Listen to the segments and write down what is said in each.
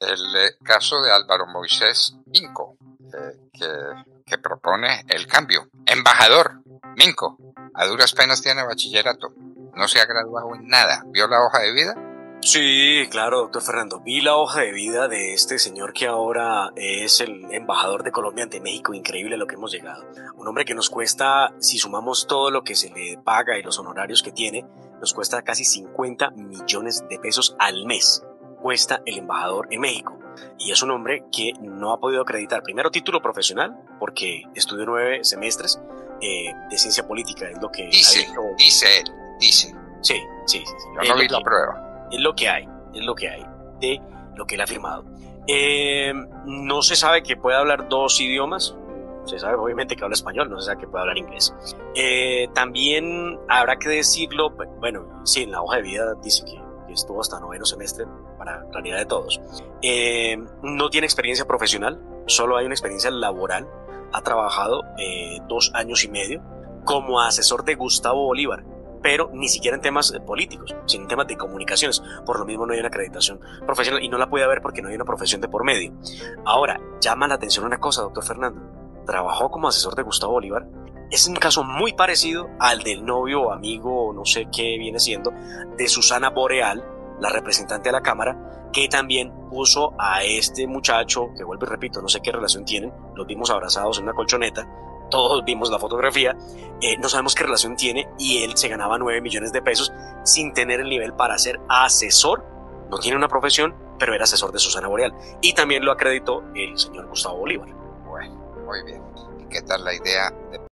el caso de Álvaro Moisés Minco, que propone el cambio. Embajador Minco, a duras penas tiene bachillerato, no se ha graduado en nada. ¿Vio la hoja de vida? Sí, claro, doctor Fernando. Vi la hoja de vida de este señor que ahora es el embajador de Colombia ante México. Increíble lo que hemos llegado. Un hombre que nos cuesta, si sumamos todo lo que se le paga y los honorarios que tiene, nos cuesta casi 50 millones de pesos al mes. Cuesta el embajador en México. Y es un hombre que no ha podido acreditar primero título profesional, porque estudió 9 semestres de ciencia política, es lo que dice él. Sí. Yo no vi la prueba. Es lo que hay de lo que él ha firmado. No se sabe que puede hablar 2 idiomas. Se sabe obviamente que habla español, no se sabe que puede hablar inglés. También habrá que decirlo, bueno, sí, en la hoja de vida dice que estuvo hasta 9º semestre, para claridad de todos. No tiene experiencia profesional, solo hay una experiencia laboral. Ha trabajado 2 años y medio como asesor de Gustavo Bolívar, pero ni siquiera en temas políticos, sino en temas de comunicaciones. Por lo mismo no hay una acreditación profesional y no la puede haber porque no hay una profesión de por medio. Ahora, llama la atención una cosa, doctor Fernando. Trabajó como asesor de Gustavo Bolívar. Es un caso muy parecido al del novio o amigo, o no sé qué viene siendo, de Susana Boreal, la representante de la Cámara, que también puso a este muchacho, que vuelvo y repito, no sé qué relación tienen, los vimos abrazados en una colchoneta, todos vimos la fotografía, no sabemos qué relación tiene, y él se ganaba 9 millones de pesos sin tener el nivel para ser asesor. No tiene una profesión, pero era asesor de Susana Boreal, y también lo acreditó el señor Gustavo Bolívar. Bueno, muy bien. ¿Y qué tal la idea de...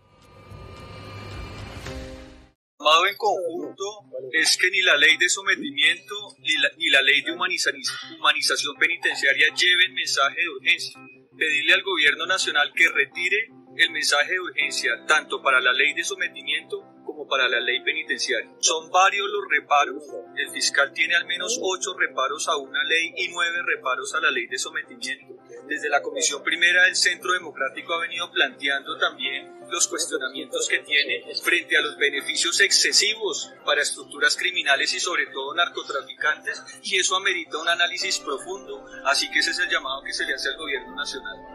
Tomado en conjunto es que ni la ley de sometimiento ni la ley de humanización penitenciaria lleven mensaje de urgencia. Pedirle al gobierno nacional que retire el mensaje de urgencia tanto para la ley de sometimiento como para la ley penitenciaria. Son varios los reparos. El fiscal tiene al menos 8 reparos a una ley y 9 reparos a la ley de sometimiento. Desde la Comisión Primera del Centro Democrático ha venido planteando también los cuestionamientos que tiene frente a los beneficios excesivos para estructuras criminales y sobre todo narcotraficantes, y eso amerita un análisis profundo, así que ese es el llamado que se le hace al gobierno nacional.